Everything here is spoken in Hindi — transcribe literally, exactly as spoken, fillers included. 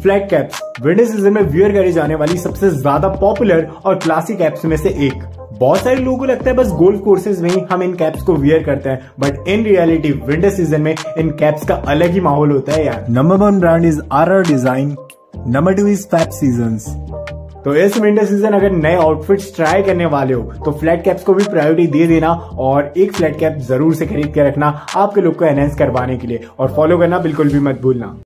फ्लैट कैप्स विंटर सीजन में वियर करी जाने वाली सबसे ज्यादा पॉपुलर और क्लासिक कैप्स में से एक। बहुत सारे लोगों को लगता है बस गोल्फ कोर्सेज में ही हम इन कैप्स को वियर करते हैं, but in reality winter season में इन कैप्स का अलग ही माहौल होता है यार। Number one brand is R R design, number two is Fab Seasons. तो इस विंटर सीजन अगर नए आउटफिट्स ट्राई करने वाले हो तो फ्लैट कैप्स को भी प्रायोरिटी दे देना और एक फ्लैट कैप जरूर से खरीद के रखना आपके लुक को एनहेंस करवाने के लिए, और फॉलो करना बिल्कुल भी मत भूलना।